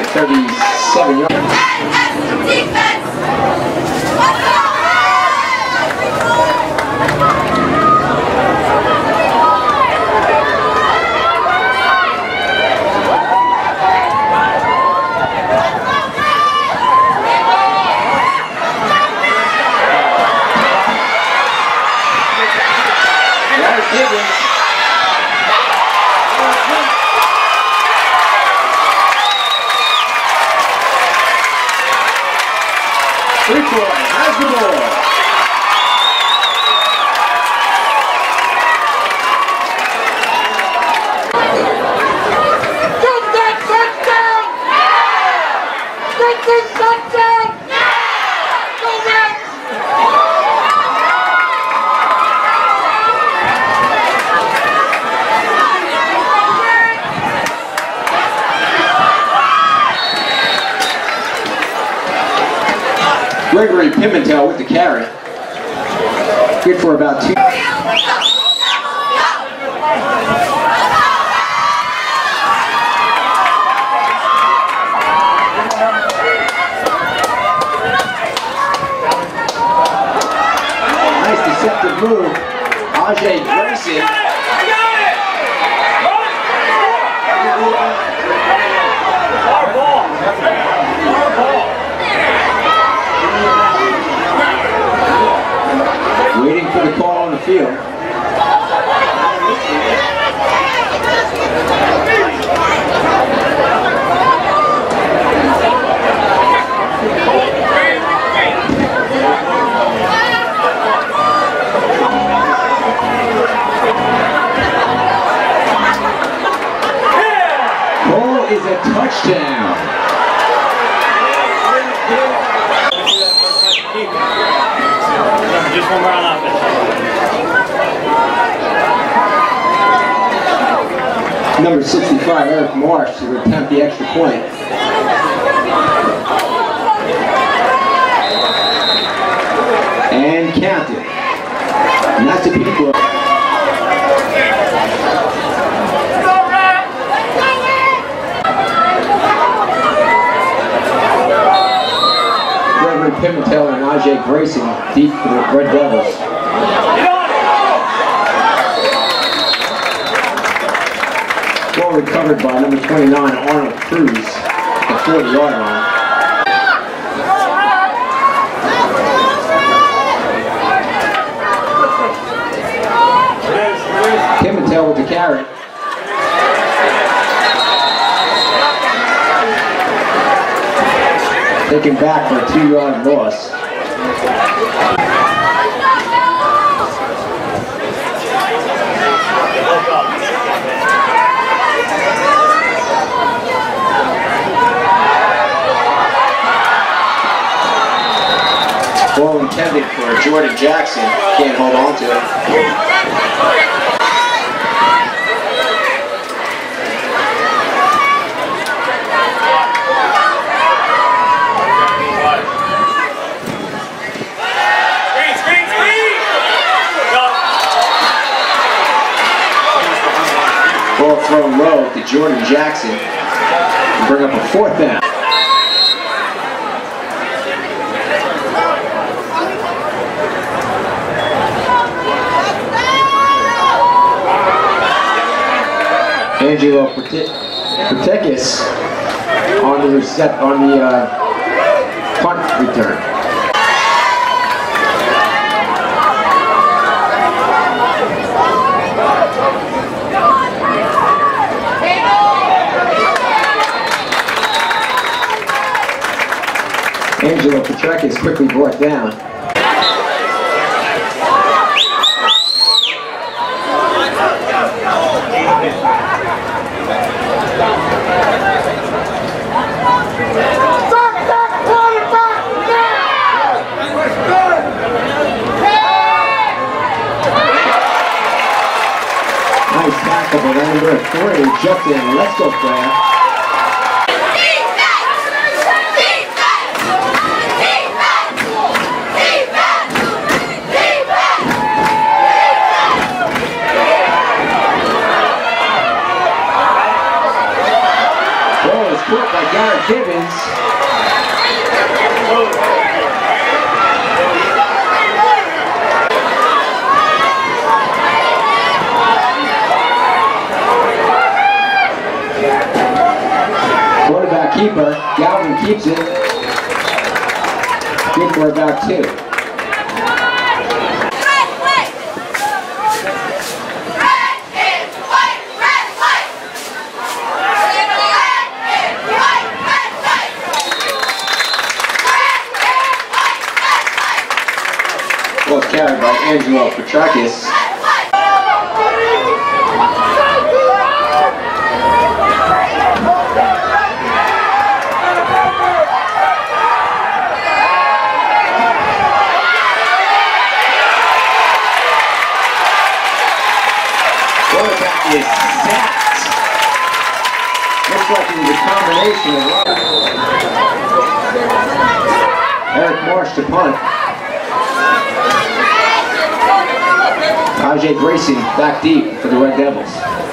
37 yards. Freeport has the ball. Get that touchdown! Get this touchdown! Go Reds! Gregory Pimentel with the carry. Good for about 2. Nice deceptive move. Ajay Grayson. Waiting for the call on the field. Ball is a touchdown. Just one more on offense. Number 65, Eric Marsh, to attempt the extra point. And counted. Massapequa. Gregory Pimentel and Ajay Grayson deep for the Red Devils. Ball recovered by number 29, Arnold Cruz, at the 40-yard line. Pimentel with the carry. Taken back for a 2-yard loss. Ball intended for Jordan Jackson. Can't hold on to it. Ball thrown low to Jordan Jackson and bring up a 4th down. Angelo Patekis on the punt return. Angelo Petrakis quickly brought down. Nice tackle by number 3, jumped in. Let's go, Fran. caught by Garrett Gibbons. Quarterback keeper, Galvin keeps it. Good for about 2. Ball carried by Angelo Petrakis. Quarterback is sacked. Looks like it was a combination of Eric Marsh to punt. Ajay Grayson back deep for the Red Devils.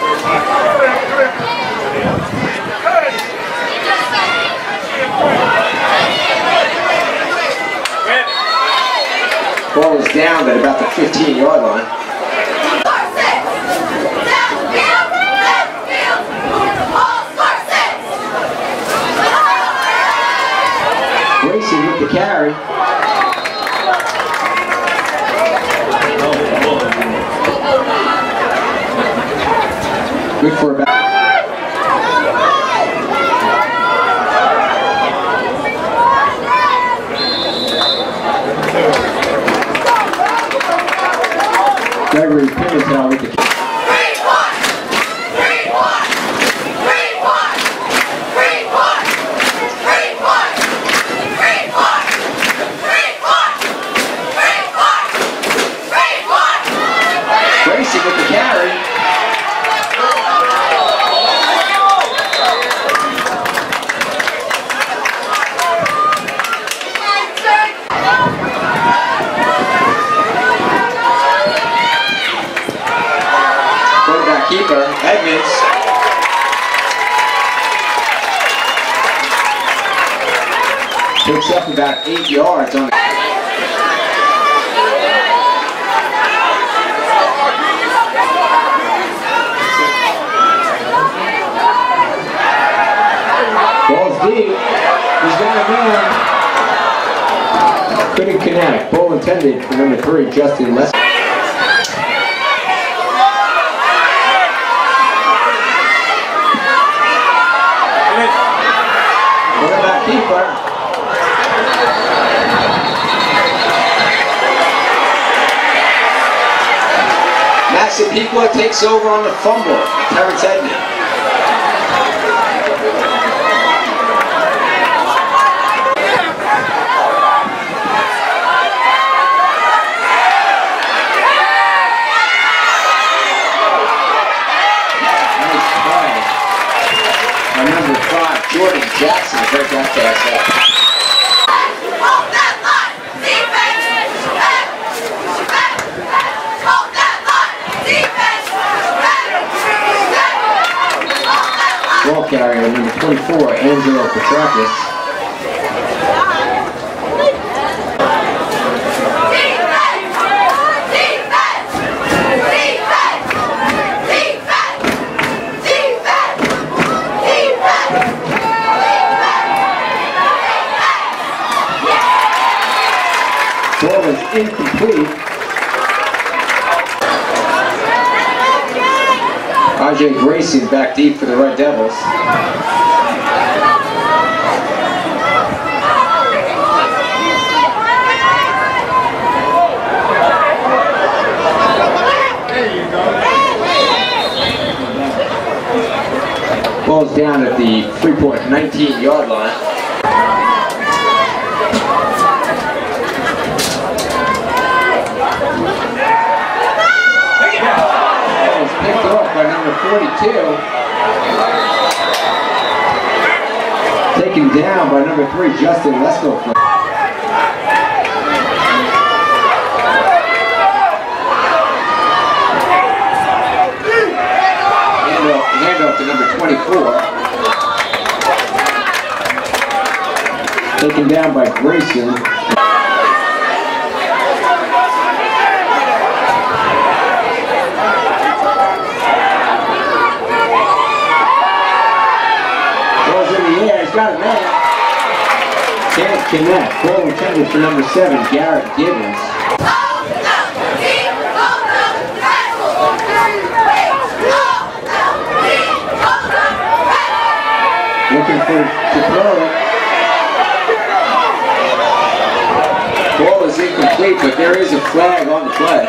Ball is down at about the 15-yard line. Grayson with the carry. Good for about. Gregory Pimentel with the. Grayson with the carry. Keeper, Edmonds. Picks up about 8 yards on it. Ball's deep. He's got a man. Couldn't connect. Ball intended for number 3, Justin Lester. Keeper. Massapequa takes over on the fumble. Terrence Edmond. Nice play. By number 5, Jordan Jackson, break that pass up. Hold that line! Defense! Ball carrier, number 24, Angelo Petrakis. Ball is incomplete. Ajay Grayson back deep for the Red Devils. Ball's down at the Freeport 19-yard line. Picked off by number 42. Taken down by number 3, Justin Lesko. Handoff to number 24. Taken down by Grayson. Ball's in the air, he's got it now. Can't connect. Ball intended for number 7, Garrett Gibbons. Looking to throw it. Ball is incomplete, but there is a flag on the play.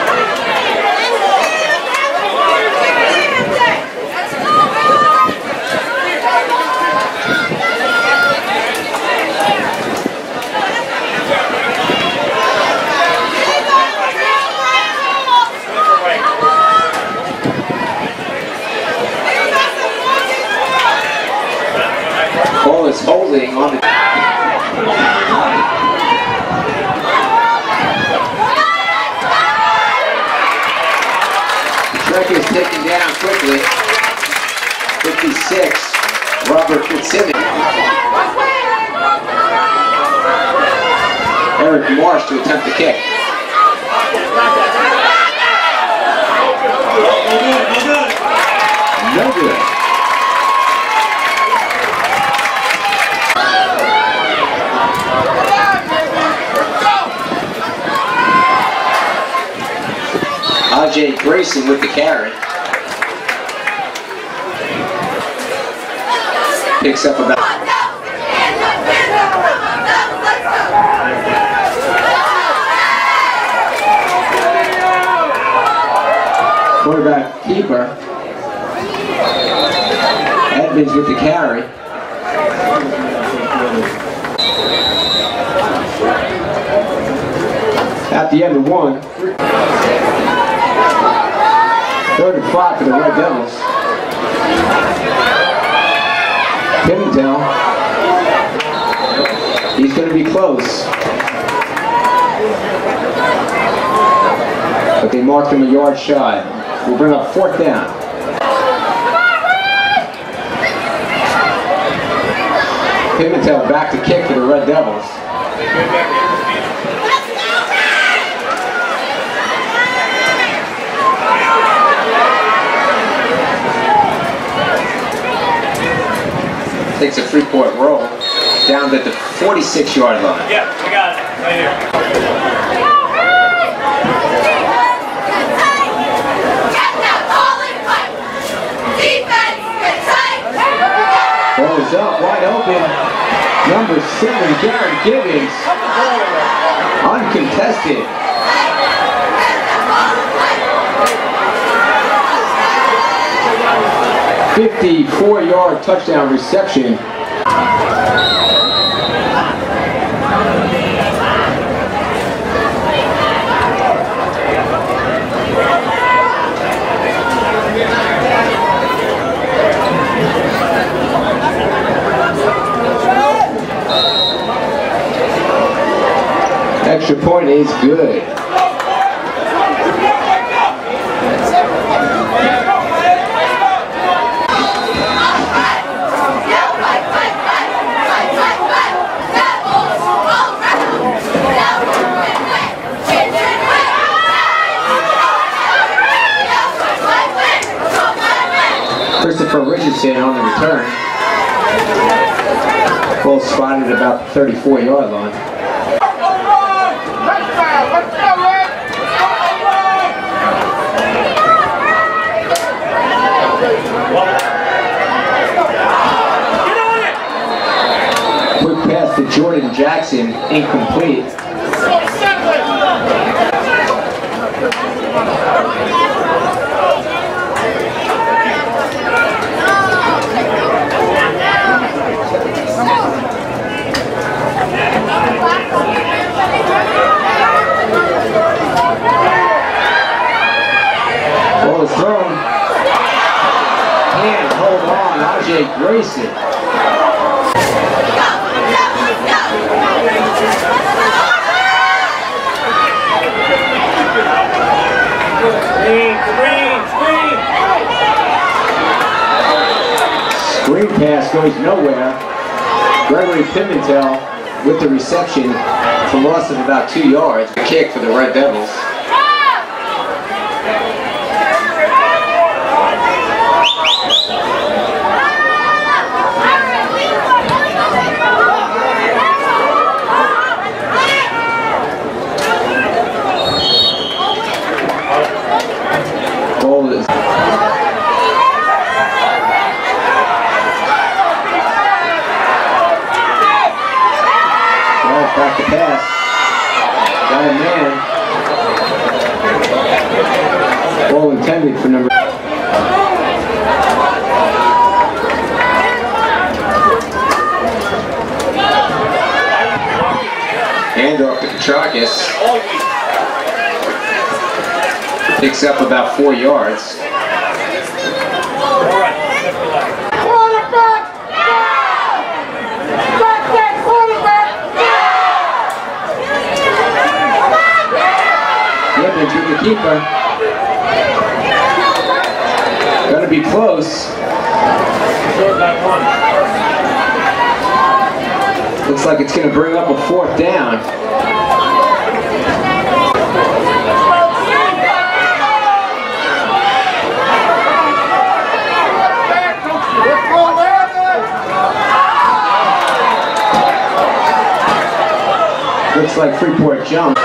Ball is holding on the... Trek is taken down quickly. 56, Robert Fitzsimmons. Eric Marsh to attempt the kick. No good. Ajay Grayson with the carry. Picks up about... Quarterback keeper. Edmonds with the carry. At the end of 1. 3rd and 5 for the Red Devils. Pimentel. He's going to be close. But they marked him a yard shy. We'll bring up 4th down. Pimentel back to kick for the Red Devils. Takes a three-point roll down at the 46-yard line. Yeah, we got it. Right here. Ball is up, wide open. Number 7, Garrett Gibbons. Uncontested. "54-yard touchdown reception." Extra point is good. Christopher Richardson on the return. Ball spotted about the 34-yard line. Quick pass to Jordan Jackson, incomplete. Ball is thrown. And hold on, Ajay Grayson. Screen pass goes nowhere. Gregory Pimentel with the reception for loss of about 2 yards. The kick for the Red Devils. Ball is back to pass. Got a man. Ball intended for number. Hand off to Petrakis. Picks up about 4 yards. To the keeper. Gonna be close. Looks like it's gonna bring up a 4th down. Looks like Freeport jumped.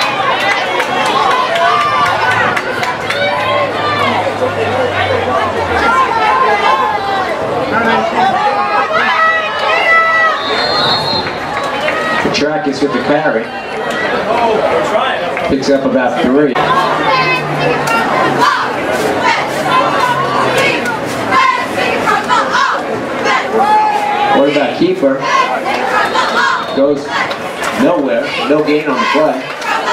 Petrakis with the carry. Picks up about 3. What about keeper? Goes nowhere. No gain on the play.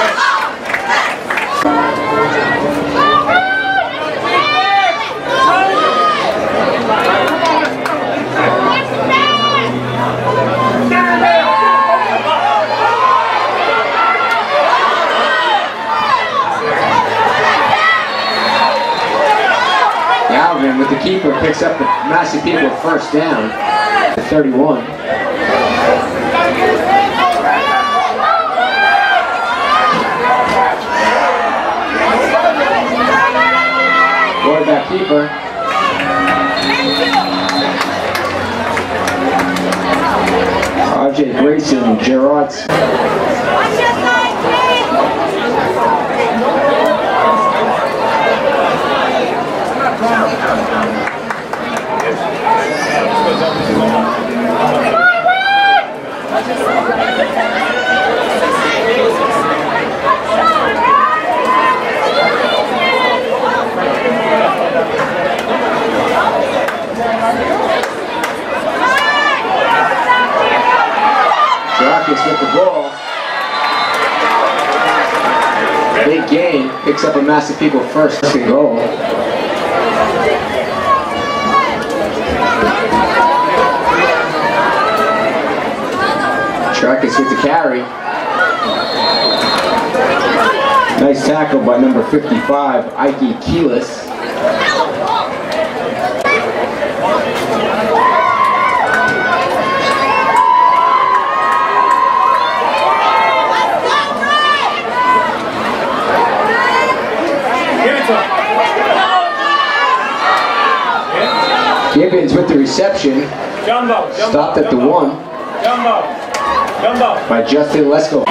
Alvin with the keeper picks up the Massapequa 1st down at 31. Quarterback keeper. RJ Grayson, Gerard's. Petrakis with the ball. Big gain, picks up a Massapequa 1st and goal. Petrakis with the carry. Nice tackle by number 55, Ike Keelis. Gibbons with the reception. Stopped at the 1 by Justin Lesko.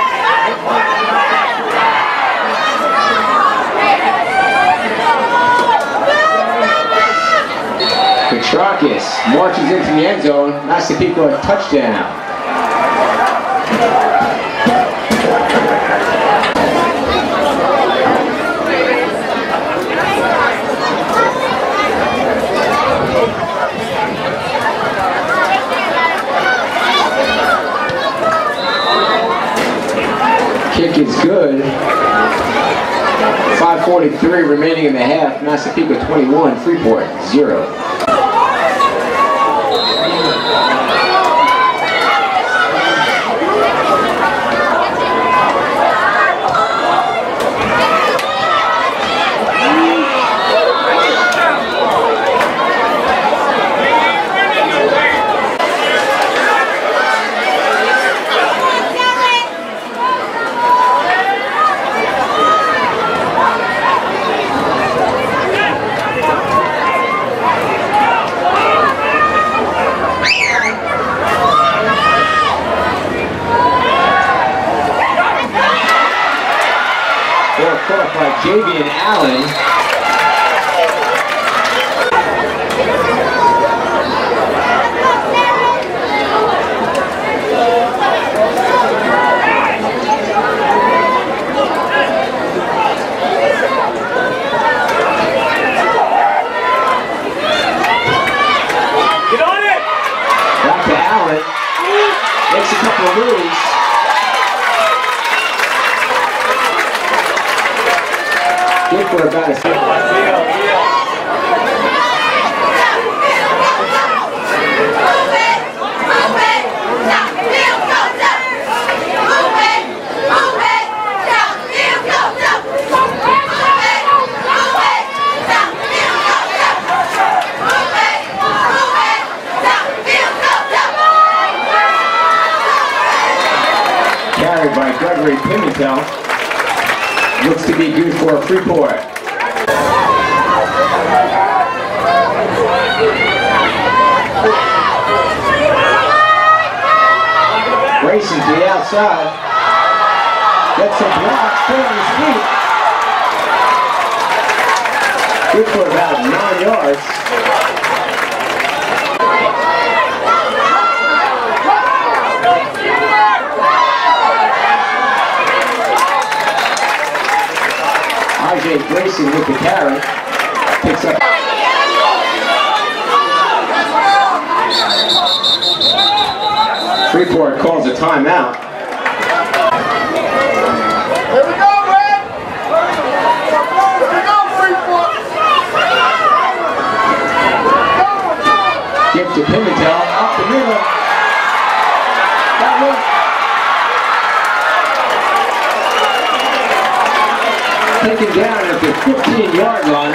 Petrakis marches into the end zone. Massapequa touchdown. Kick is good. 5:43 remaining in the half. Massapequa 21, Freeport 0. Javian Allen. Back to Allen. Makes a couple of moves. Good for about a second. Carried by Gregory Pimentel. Looks to be good for Freeport. Racing to the outside. Gets some blocks, stay on his feet. Good for about 9 yards. RJ Grayson with the carry, picks up. Freeport calls a timeout. Here we go, Red! Here we go, Freeport! Give to Pimentel, up the middle. That one. Taken down at the 15-yard line.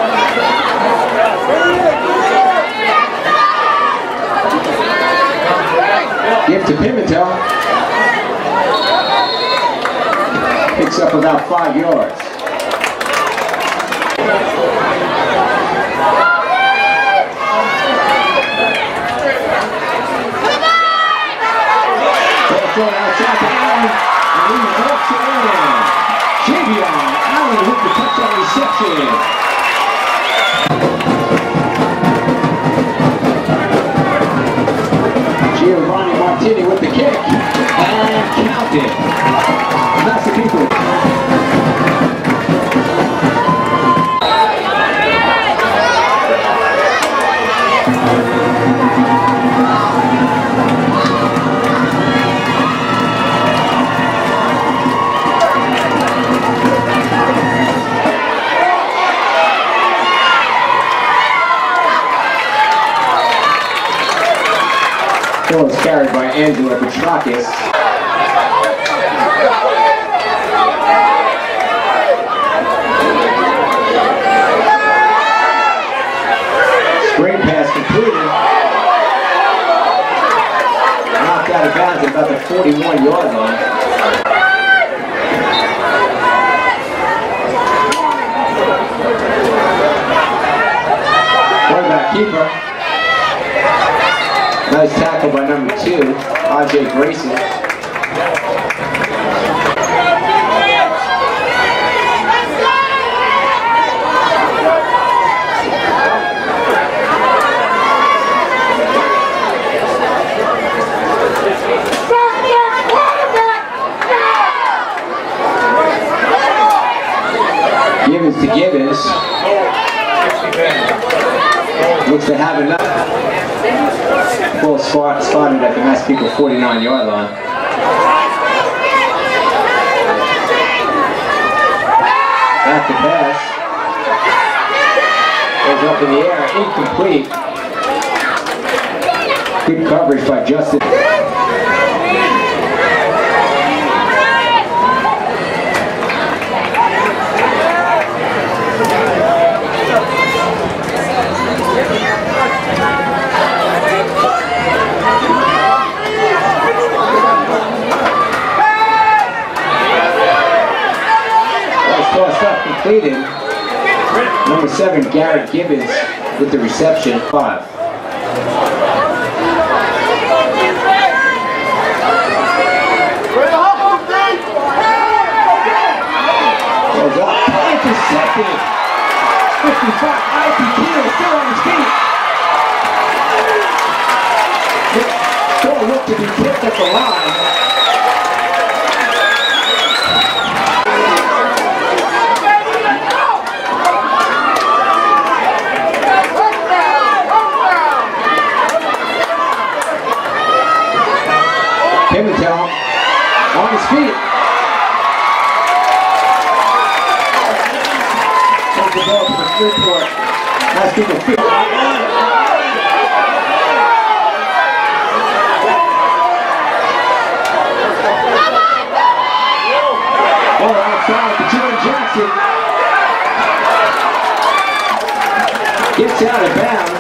Give to Pimentel. Picks up about 5 yards. Ball thrown outside to Allen. And he drops it in. Javian Allen with the touchdown reception. Giovanni Martini with the kick. And counted. That's the people. Ball is carried by Angela Petrakis. Screen pass completed. Knocked out of bounds at about the 41-yard line. Quarterback keeper. Nice tackle by number 2, RJ Grayson. Gibbons to Gibbons. Looks to have enough. Ball spotted at the Massapequa 49-yard line. Back to pass. Goes up in the air, incomplete. Good coverage by Justin. Completed. Number 7, Garrett Gibbons with the reception. 5. Goes up. intercepted. 55, Ike Keel still on his feet. Still looked to be tipped at the line. Pimentel on his feet. Comes the ball to the Freeport. Nice people feet. Ball outside to Jordan Jackson. Gets out of bounds.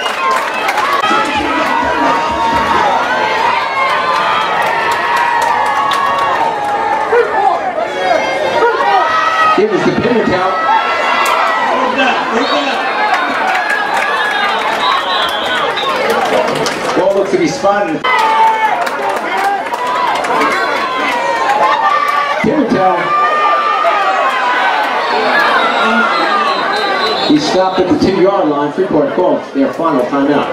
Give us the Pimentel. Ball looks to be spotted. Pimentel. He stopped at the 2-yard line. Freeport calls their final timeout.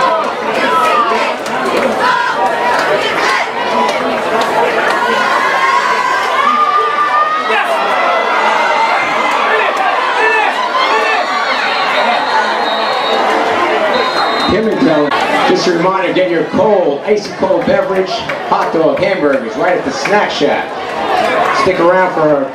Pimentel, just a reminder, get your cold, icy cold beverage, hot dog, hamburgers right at the snack shack. Stick around for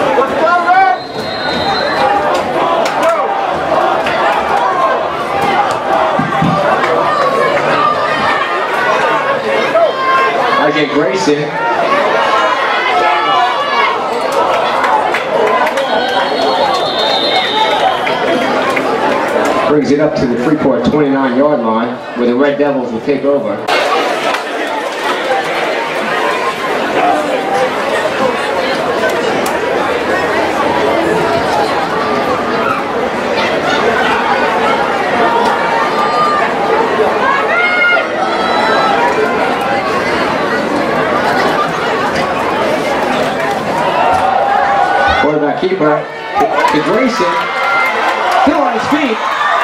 RJ Grayson. Brings it up to the Freeport 29-yard line, where the Red Devils will take over. Quarterback keeper to Grayson, still on his feet.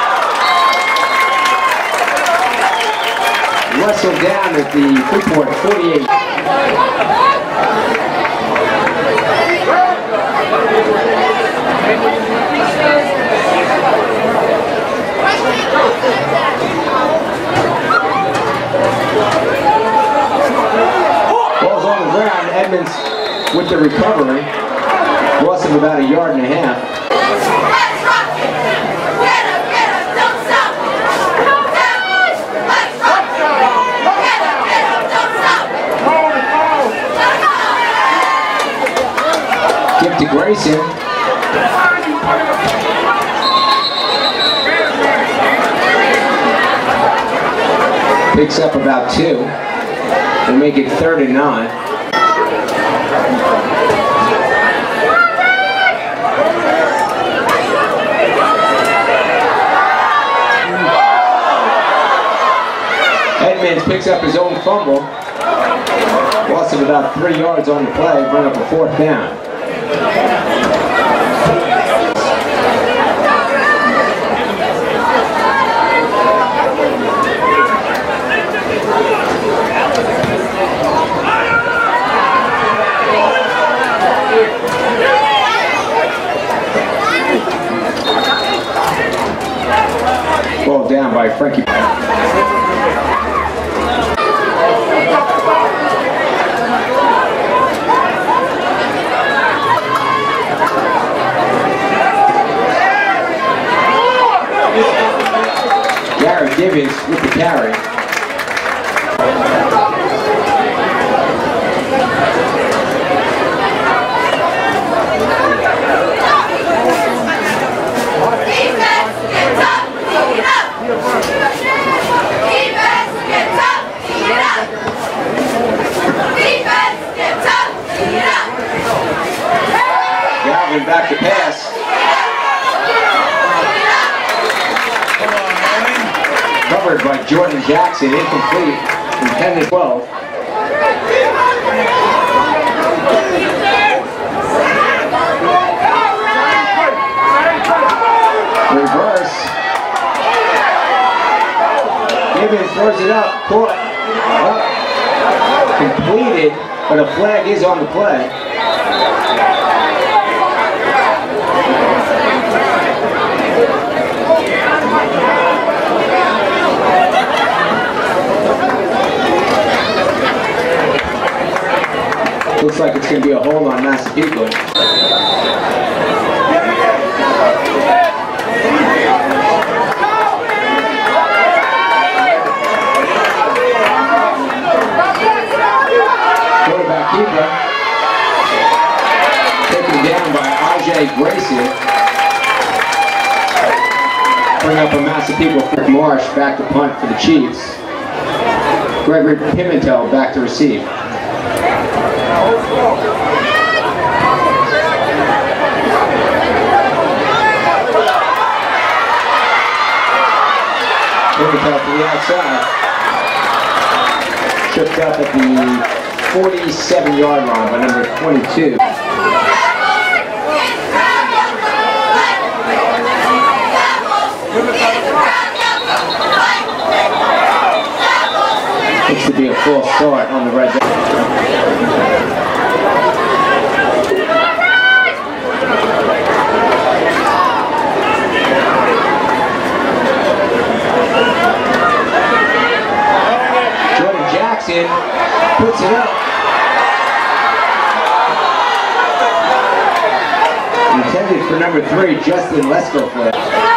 Wrestled down at the Freeport 48. Ball's on the ground. Edmonds with the recovery. Lost him about 1.5 yards. Give to Grayson. Picks up about 2. We'll make it 3rd and 9. Edmonds picks up his own fumble. Lost him about 3 yards on the play, bring up a 4th down. Ball down by Frankie. Garrett Gibbons with the carry. Galvin back to pass. Covered by Jordan Jackson, incomplete, intended 12. Reverse. Gibbons throws it up. Caught. Up. Completed, but a flag is on the play. Looks like it's going to be a hold on Massapequa. Quarterback keeper. Taken down by Ajay Grayson. Bring up a Massapequa. Marsh back to punt for the Chiefs. Gregory Pimentel back to receive. Pimentel to the outside. Tripped up at the 47-yard line by number 22. Looks to be a full start on the red zone. Jordan Jackson puts it up. Intended for number 3, Justin Lescoflip.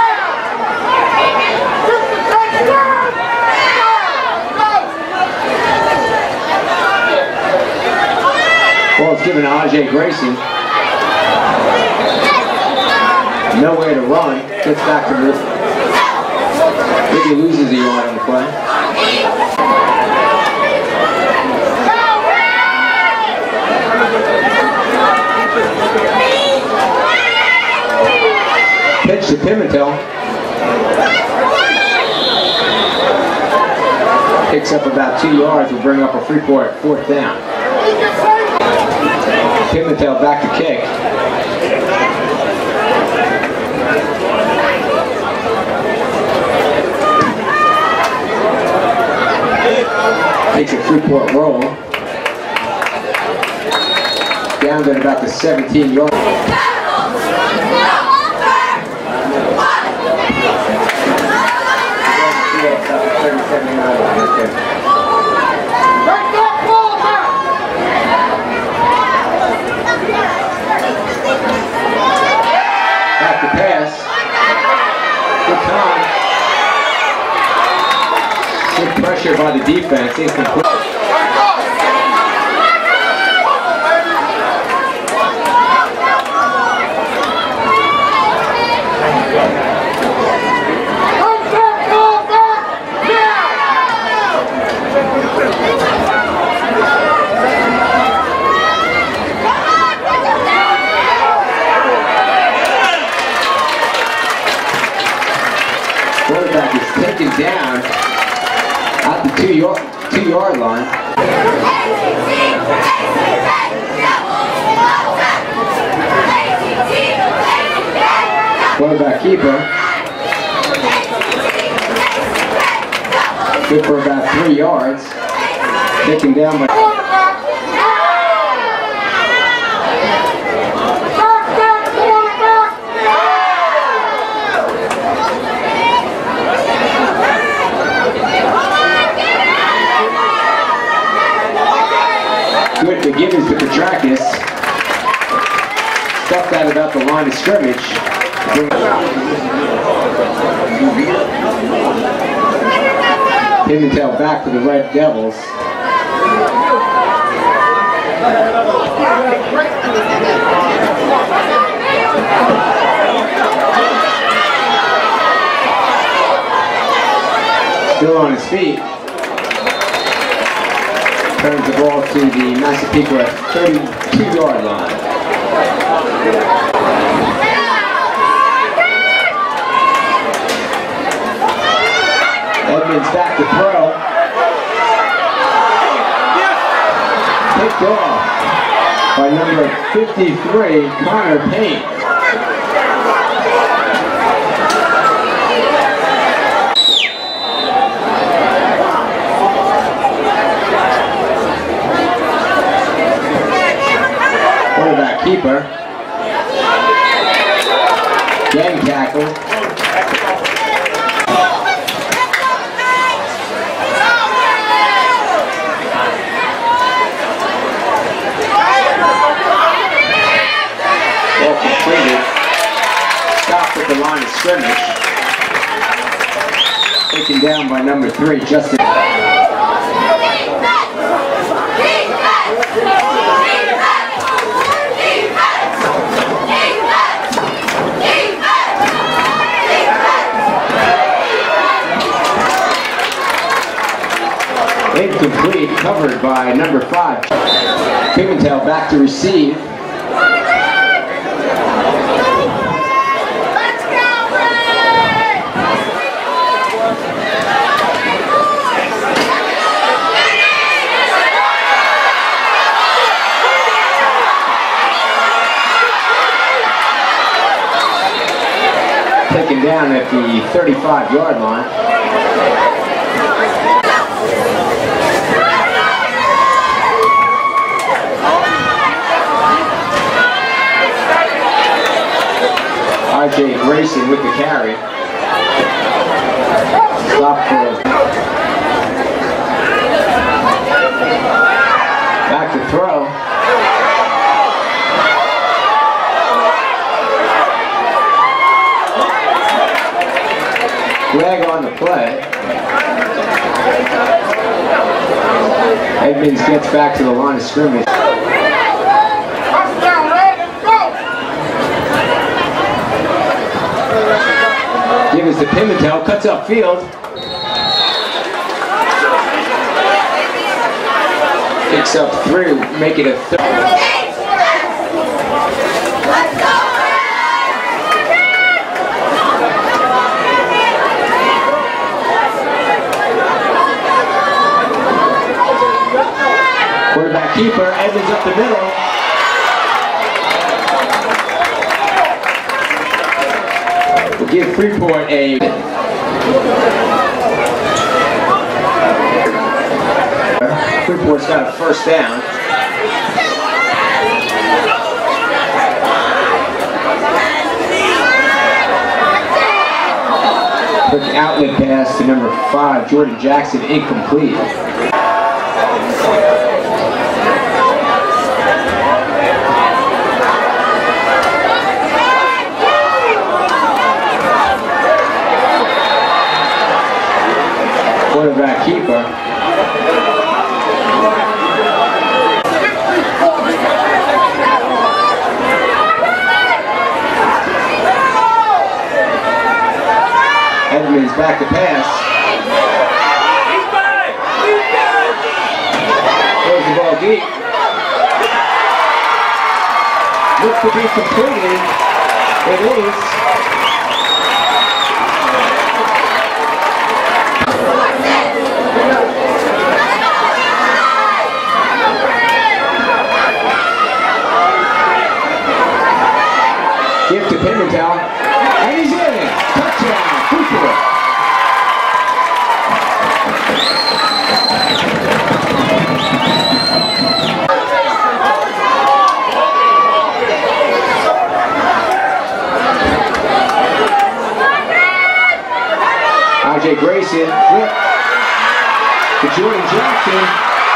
Ball's given to Ajay Grayson. Nowhere to run. Gets back to move. Maybe loses a yard on the play. Pitch to Pimentel. Picks up about 2 yards. Will bring up a Freeport 4th down. Pimentel back to kick. Takes a Freeport roll. Down at about the 17-yard. Back to pass. Good time. Good pressure by the defense. Incomplete. Quarterback is taken down at the 2-yard line. Quarterback keeper. Good for about 3 yards. Taken down by... Good to Gibbons to Petrakis. Stuffed that about the line of scrimmage. Pimentel back to the Red Devils. Still on his feet. Turns the ball to the Massapequa 32-yard line. Edmonds back to throw. Picked off by number 53, Connor Payne. taken down by number 3, Justin. Incomplete, covered by number 5. Pimentel back to receive. Taken down at the 35-yard line. R.J. Grayson with the carry. Stop for back to throw. Flag on the play. Edmonds gets back to the line of scrimmage. Give us to Pimentel, cuts upfield. Picks up through, make it a third. Quarterback keeper, Edmonds up the middle. We'll give Freeport a... Freeport's got a first down. Quick outlet pass to number 5, Jordan Jackson, incomplete. Quarterback keeper. Edmonds back to pass. Throws the ball deep. Looks to be completed. It is. Give to Pimentel, and he's in. Touchdown, Freeport. R.J. Grayson, flip to Jordan Jackson.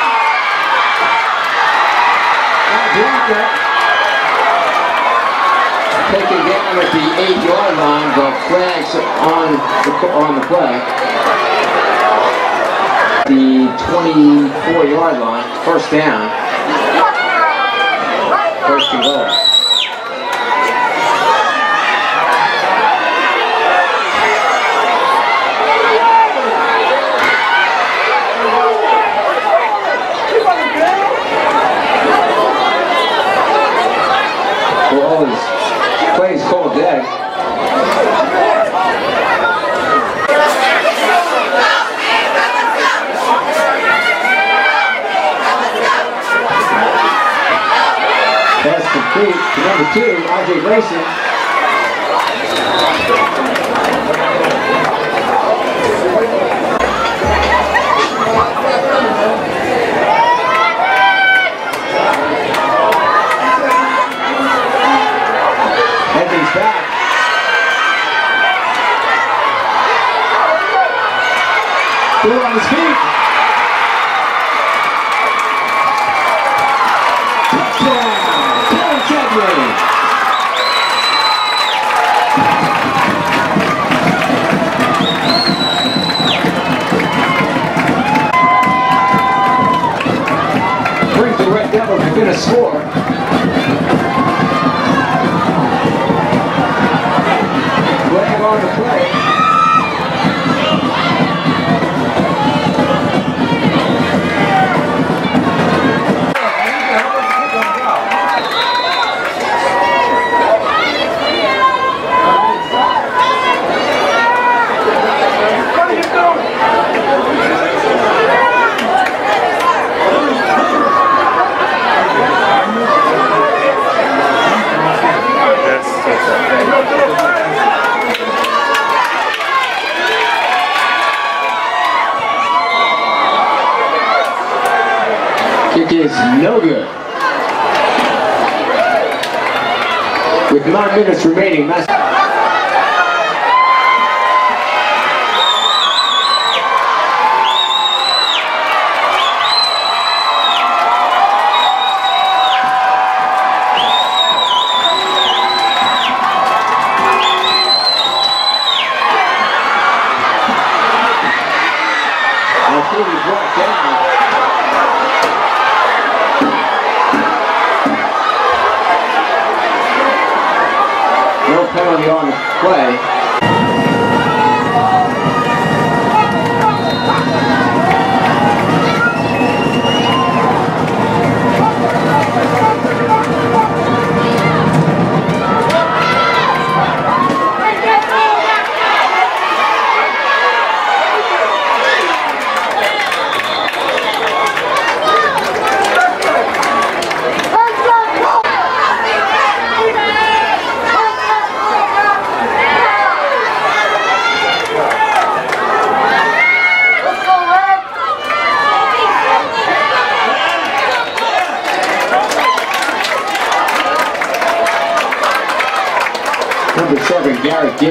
Taken down at the 8-yard line, but flags on the play. The 24-yard line, first down. First and goal. Ball is plays called dead. Pass complete to number 2, R.J. Grayson. Edmonds back. Still on his feet. Touchdown, Terrence Edmonds. gonna score. Flag on the play. Kick is no good. With 9 minutes remaining, brought down. No penalty on the play. Number 7, Gary Gibb.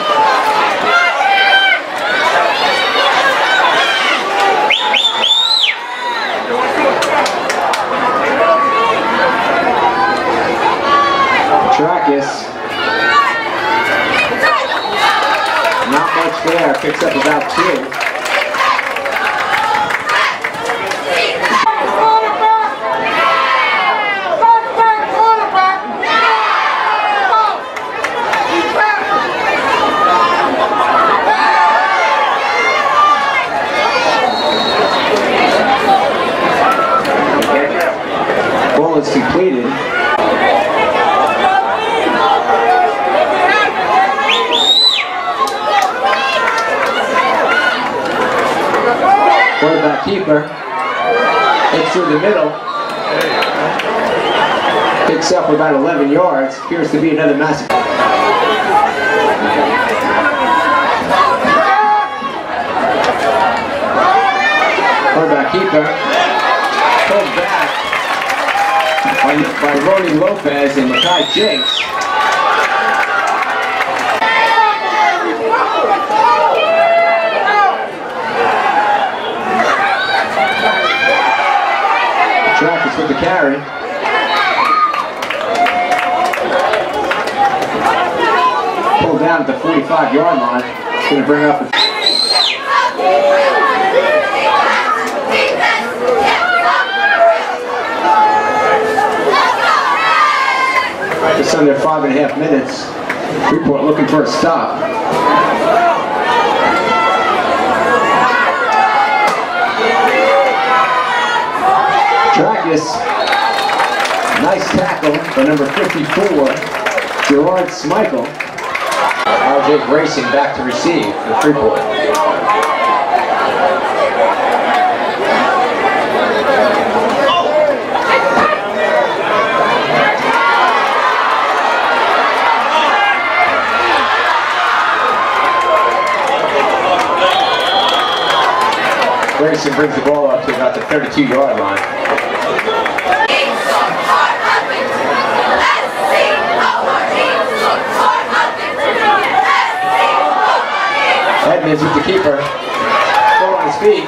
Trackus. Not much there. Picks up about 2. Ball is completed. Quarterback keeper. Hits through the middle. Picks up about 11 yards. Appears to be another massive. Quarterback keeper. Pulled back by Ronnie Lopez and Makai Jakes. Trackus with the carry. Pulled down at the 45-yard line. It's going to bring up just under 5.5 minutes. Freeport looking for a stop. Trackus, nice tackle by number 54, Gerard Smeichel. RJ Grayson back to receive for Freeport. Grayson brings the ball up to about the 32-yard line. Edmonds with the keeper. Still on his feet.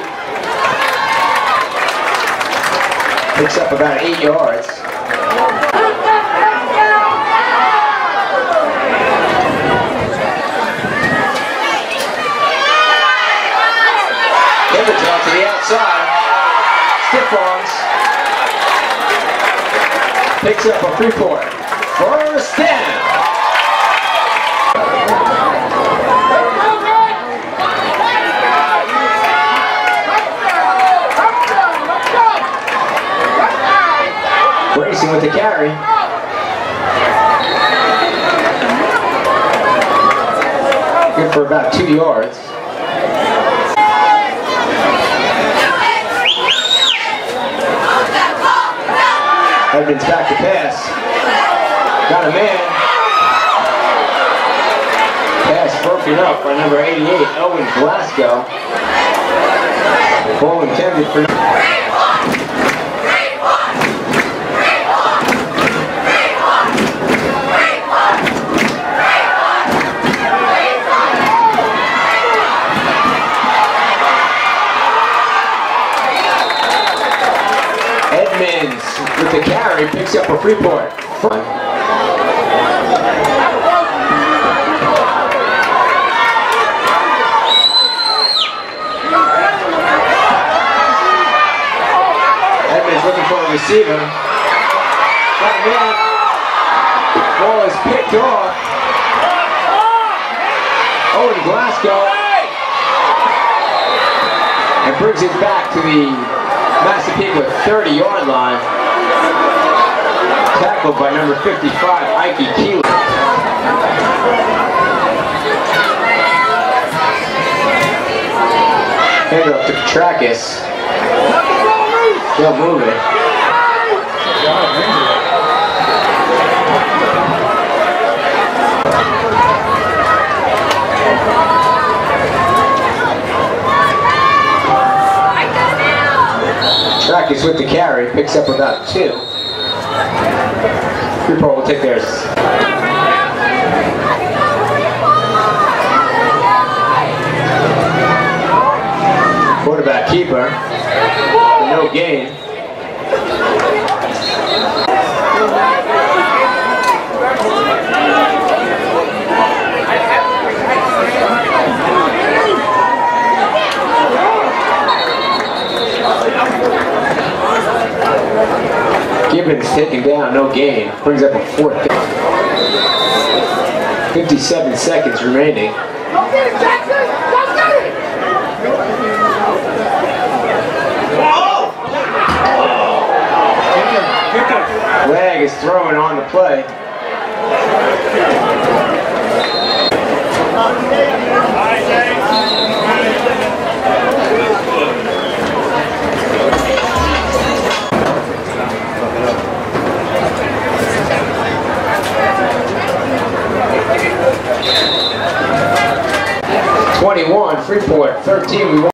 Picks up about 8 yards. To the outside, stiff arms. picks up a Freeport. First down. Racing with the carry. Good for about 2 yards. Edmonds back to pass. Got a man. Pass broken up by number 88, Owen Glasgow. Ball intended for Edmonds with the carry, picks up a Freeport. Edmonds looking for a receiver. Got a man. Ball is picked off. Owen Glasgow. And brings it back to the Massapequa 30-yard line. Tackled by number 55, Ike Keeler. Hand up to Petrakis. They'll move it. Petrakis with the carry, picks up about 2. Freeport will take theirs. Quarterback keeper, no gain. Gibbons taken down, no gain. Brings up a 4th down. 57 seconds remaining. Go get it, Jackson! Go get it! Flag is thrown on the play. Freeport 13.